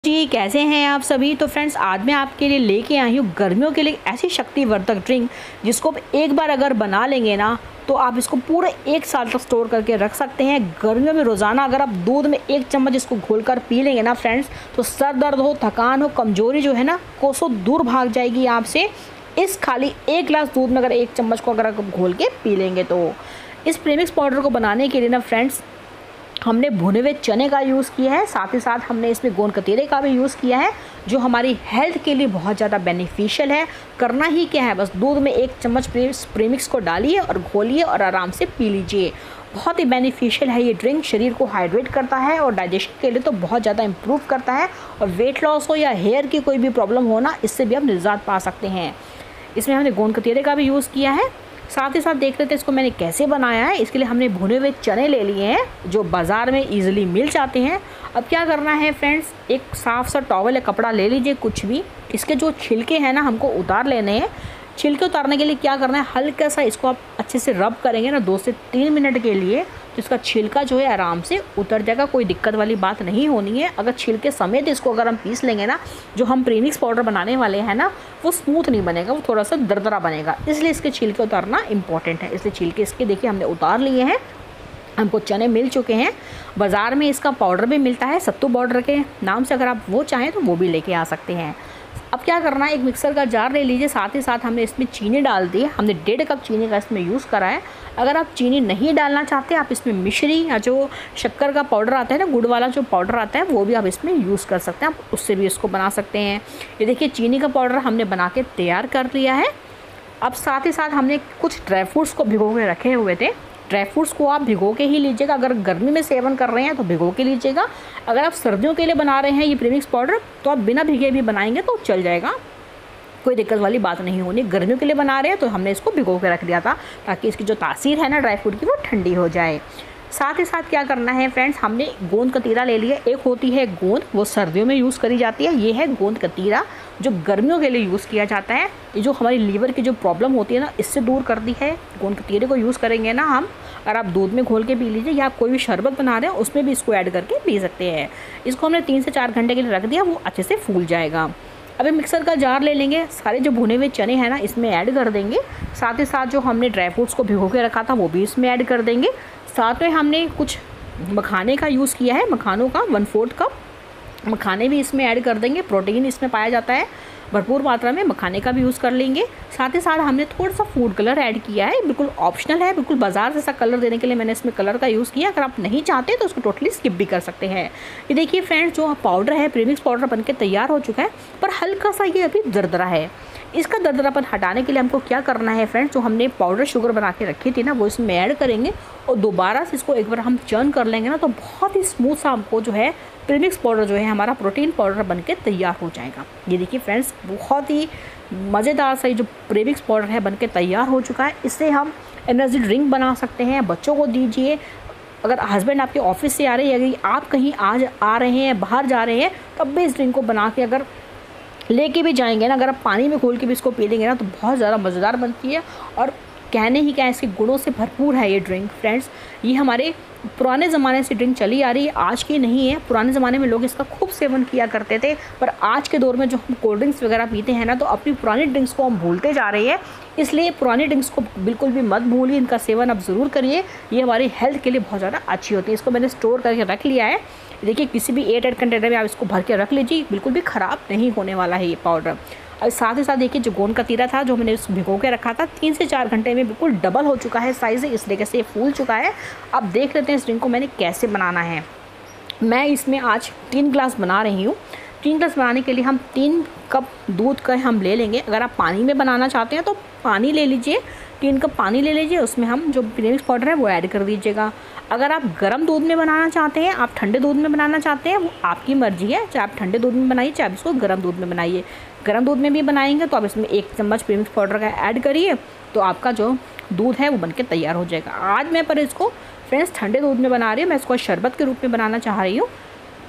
जी, कैसे हैं आप सभी। तो फ्रेंड्स, आज मैं आपके लिए लेके आई हूँ गर्मियों के लिए ऐसी शक्तिवर्धक ड्रिंक जिसको आप एक बार अगर बना लेंगे ना तो आप इसको पूरे 1 साल तक स्टोर करके रख सकते हैं। गर्मियों में रोज़ाना अगर आप दूध में 1 चम्मच इसको घोलकर पी लेंगे ना फ्रेंड्स, तो सर दर्द हो, थकान हो, कमजोरी जो है ना कोसों दूर भाग जाएगी आपसे। इस खाली 1 गिलास दूध में अगर 1 चम्मच को अगर आप घोल के पी लेंगे तो इस प्रीमिक्स पाउडर को बनाने के लिए ना फ्रेंड्स हमने भुने हुए चने का यूज़ किया है, साथ ही साथ हमने इसमें गोंद कतीरे का भी यूज़ किया है जो हमारी हेल्थ के लिए बहुत ज़्यादा बेनिफिशियल है। करना ही क्या है, बस दूध में 1 चम्मच प्रीमिक्स को डालिए और घोलिए और आराम से पी लीजिए। बहुत ही बेनिफिशियल है ये ड्रिंक, शरीर को हाइड्रेट करता है और डाइजेशन के लिए तो बहुत ज़्यादा इम्प्रूव करता है। और वेट लॉस हो या हेयर की कोई भी प्रॉब्लम हो ना, इससे भी आप निजात पा सकते हैं। इसमें हमने गोंद कतीरे का भी यूज़ किया है। साथ ही साथ देख लेते हैं इसको मैंने कैसे बनाया है। इसके लिए हमने भुने हुए चने ले लिए हैं जो बाज़ार में इजीली मिल जाते हैं। अब क्या करना है फ्रेंड्स, एक साफ़ सा टॉवल या कपड़ा ले लीजिए कुछ भी। इसके जो छिलके हैं ना हमको उतार लेने हैं। छिलके उतारने के लिए क्या करना है, हल्का सा इसको आप अच्छे से रब करेंगे ना 2 से 3 मिनट के लिए, तो इसका छिलका जो है आराम से उतर जाएगा। कोई दिक्कत वाली बात नहीं होनी है। अगर छिलके समेत इसको अगर हम पीस लेंगे ना, जो हम प्रीमिक्स पाउडर बनाने वाले हैं ना, वो स्मूथ नहीं बनेगा, वो थोड़ा सा दरदरा बनेगा। इसलिए इसके छिलके उतारना इंपॉर्टेंट है। इसलिए छिलके इसके देखिए हमने उतार लिए हैं। हमको चने मिल चुके हैं। बाज़ार में इसका पाउडर भी मिलता है, सत्तू पाउडर के नाम से, अगर आप वो चाहें तो वो भी लेके आ सकते हैं। अब क्या करना है, एक मिक्सर का जार ले लीजिए। साथ ही साथ हमने इसमें चीनी डाल दी है। हमने 1.5 कप चीनी का इसमें यूज़ करा है। अगर आप चीनी नहीं डालना चाहते, आप इसमें मिश्री या जो शक्कर का पाउडर आता है ना, गुड़ वाला जो पाउडर आता है, वो भी आप इसमें यूज़ कर सकते हैं। आप उससे भी इसको बना सकते हैं। ये देखिए चीनी का पाउडर हमने बना के तैयार कर लिया है। अब साथ ही साथ हमने कुछ ड्राई फ्रूट्स को भिगो के रखे हुए थे। ड्राई फ्रूट्स को आप भिगो के ही लीजिएगा। अगर गर्मी में सेवन कर रहे हैं तो भिगो के लीजिएगा। अगर आप सर्दियों के लिए बना रहे हैं ये प्रीमिक्स पाउडर, तो आप बिना भिगे भी बनाएंगे तो चल जाएगा, कोई दिक्कत वाली बात नहीं होनी। गर्मियों के लिए बना रहे हैं तो हमने इसको भिगो के रख दिया था ताकि इसकी जो तासीर है ना ड्राई फ्रूट की, वो ठंडी हो जाए। साथ ही साथ क्या करना है फ्रेंड्स, हमने गोंद कतीरा ले लिया। एक होती है गोंद, वो सर्दियों में यूज़ करी जाती है। ये है गोंद कतीरा जो गर्मियों के लिए यूज़ किया जाता है। ये जो हमारी लीवर की जो प्रॉब्लम होती है ना, इससे दूर करती है। गोंद कतीरे को यूज़ करेंगे ना हम, अगर आप दूध में घोल के पी लीजिए या आप कोई भी शरबत बना रहे हैं उसमें भी इसको ऐड करके पी सकते हैं। इसको हमने 3 से 4 घंटे के लिए रख दिया, वो अच्छे से फूल जाएगा। अभी मिक्सर का जार ले लेंगे, सारे जो भुने हुए चने हैं ना इसमें ऐड कर देंगे। साथ ही साथ जो हमने ड्राई फ्रूट्स को भिगो के रखा था वो भी इसमें ऐड कर देंगे। साथ में हमने कुछ मखाने का यूज़ किया है, मखानों का 1/4 कप मखाने भी इसमें ऐड कर देंगे। प्रोटीन इसमें पाया जाता है भरपूर मात्रा में, मखाने का भी यूज़ कर लेंगे। साथ ही साथ हमने थोड़ा सा फूड कलर ऐड किया है, बिल्कुल ऑप्शनल है, बिल्कुल बाजार जैसा कलर देने के लिए मैंने इसमें कलर का यूज़ किया। अगर आप नहीं चाहते तो उसको टोटली स्किप भी कर सकते हैं। ये देखिए फ्रेंड्स, जो पाउडर है प्रीमिक्स पाउडर बनके तैयार हो चुका है, पर हल्का सा ये अभी दरदरा है। इसका दरदरापन हटाने के लिए हमको क्या करना है फ्रेंड्स, जो हमने पाउडर शुगर बना के रखी थी ना, वो इसमें ऐड करेंगे और दोबारा से इसको एक बार हम चर्न कर लेंगे ना, तो बहुत ही स्मूथ सा हमको जो है प्रीमिक्स पाउडर जो है हमारा प्रोटीन पाउडर बनके तैयार हो जाएगा। ये देखिए फ्रेंड्स, बहुत ही मज़ेदार सा ये जो प्रीमिक्स पाउडर है बनके तैयार हो चुका है। इससे हम एनर्जी ड्रिंक बना सकते हैं, बच्चों को दीजिए। अगर हस्बैंड आपके ऑफिस से आ रहे हैं या आप कहीं आज आ रहे हैं, बाहर जा रहे हैं, तब भी इस ड्रिंक को बना के अगर लेके भी जाएंगे ना, अगर आप पानी में घोल के भी इसको पी लेंगे ना, तो बहुत ज़्यादा मज़ेदार बनती है। और कहने ही क्या, इसके गुणों से भरपूर है ये ड्रिंक फ्रेंड्स। ये हमारे पुराने ज़माने से ड्रिंक चली आ रही है, आज की नहीं है। पुराने ज़माने में लोग इसका खूब सेवन किया करते थे, पर आज के दौर में जो हम कोल्ड ड्रिंक्स वगैरह पीते हैं ना, तो अपनी पुरानी ड्रिंक्स को हम भूलते जा रहे हैं। इसलिए पुरानी ड्रिंक्स को बिल्कुल भी मत भूलिए, इनका सेवन आप ज़रूर करिए। ये हमारी हेल्थ के लिए बहुत ज़्यादा अच्छी होती है। इसको मैंने स्टोर करके रख लिया है। देखिए किसी भी एयरटाइट कंटेनर में आप इसको भर के रख लीजिए, बिल्कुल भी ख़राब नहीं होने वाला है ये पाउडर। और साथ ही साथ देखिए जो गोंद कतीरा था जो मैंने भिगो के रखा था, 3 से 4 घंटे में बिल्कुल डबल हो चुका है साइज़, इस तरीके से फूल चुका है। अब देख लेते हैं इस ड्रिंक को मैंने कैसे बनाना है। मैं इसमें आज 3 गिलास बना रही हूँ। 3 गिलास बनाने के लिए हम 3 कप दूध का हम ले लेंगे। अगर आप पानी में बनाना चाहते हैं तो पानी ले लीजिए, 3 कप पानी ले लीजिए। उसमें हम जो प्रीमिक्स पाउडर है वो ऐड कर दीजिएगा। अगर आप गर्म दूध में बनाना चाहते हैं, आप ठंडे दूध में बनाना चाहते हैं, वो आपकी मर्ज़ी है। चाहे आप ठंडे दूध में बनाइए, चाहे आप इसको गर्म दूध में बनाइए। गर्म दूध में भी बनाएंगे तो आप इसमें 1 चम्मच प्रीमिक्स पाउडर का ऐड करिए, तो आपका जो दूध है वो बनके तैयार हो जाएगा। आज मैं पर इसको फ्रेंड्स ठंडे दूध में बना रही हूँ। मैं इसको शरबत के रूप में बनाना चाह रही हूँ।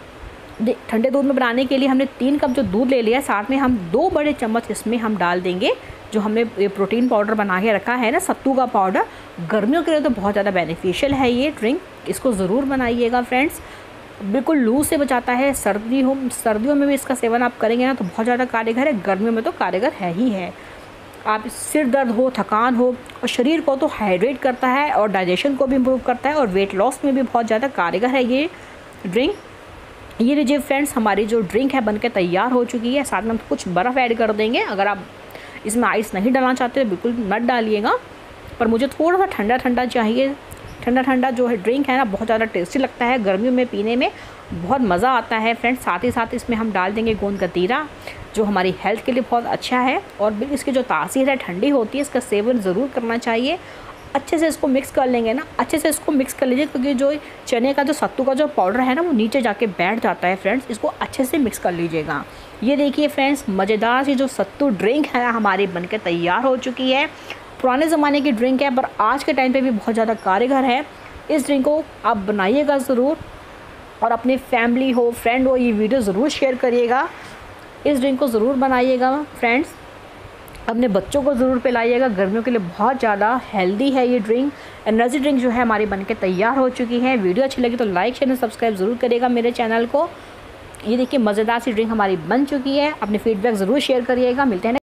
ठंडे दूध में बनाने के लिए हमने 3 कप जो दूध ले लिया, साथ में हम 2 बड़े चम्मच इसमें हम डाल देंगे जो हमने ये प्रोटीन पाउडर बना के रखा है ना, सत्तू का पाउडर। गर्मियों के लिए तो बहुत ज़्यादा बेनिफिशियल है ये ड्रिंक, इसको ज़रूर बनाइएगा फ्रेंड्स। बिल्कुल लू से बचाता है। सर्दियों में भी इसका सेवन आप करेंगे ना तो बहुत ज़्यादा कारगर है, गर्मियों में तो कारगर है ही है। आप सिर दर्द हो, थकान हो और शरीर को तो हाइड्रेट करता है और डाइजेशन को भी इम्प्रूव करता है और वेट लॉस में भी बहुत ज़्यादा कारगर है ये ड्रिंक। ये लीजिए फ्रेंड्स, हमारी जो ड्रिंक है बनके तैयार हो चुकी है। साथ में हम कुछ बर्फ़ ऐड कर देंगे। अगर आप इसमें आइस नहीं डालना चाहते तो बिल्कुल मत डालिएगा, पर मुझे थोड़ा सा ठंडा ठंडा चाहिए। ठंडा ठंडा जो है ड्रिंक है ना बहुत ज़्यादा टेस्टी लगता है, गर्मियों में पीने में बहुत मज़ा आता है फ्रेंड्स। साथ ही साथ इसमें हम डाल देंगे गोंद कतीरा, जो हमारी हेल्थ के लिए बहुत अच्छा है और इसकी जो तासीर है ठंडी होती है। इसका सेवन ज़रूर करना चाहिए। अच्छे से इसको मिक्स कर लेंगे ना, अच्छे से इसको मिक्स कर लीजिए, क्योंकि जो चने का जो सत्तू का जो पाउडर है ना वो नीचे जाके बैठ जाता है फ्रेंड्स। इसको अच्छे से मिक्स कर लीजिएगा। ये देखिए फ्रेंड्स, मज़ेदार सी जो सत्तू ड्रिंक है हमारी बनके तैयार हो चुकी है। पुराने ज़माने की ड्रिंक है पर आज के टाइम पे भी बहुत ज़्यादा कारगर है। इस ड्रिंक को आप बनाइएगा ज़रूर और अपनी फैमिली हो, फ्रेंड हो, ये वीडियो ज़रूर शेयर करिएगा। इस ड्रिंक को ज़रूर बनाइएगा फ्रेंड्स, अपने बच्चों को ज़रूर पिलाइएगा। गर्मियों के लिए बहुत ज़्यादा हेल्दी है ये ड्रिंक। एनर्जी ड्रिंक जो है हमारी बनके तैयार हो चुकी है। वीडियो अच्छी लगी तो लाइक शेयर सब्सक्राइब ज़रूर करिएगा मेरे चैनल को। ये देखिए मज़ेदार सी ड्रिंक हमारी बन चुकी है। अपने फीडबैक ज़रूर शेयर करिएगा। मिलते हैं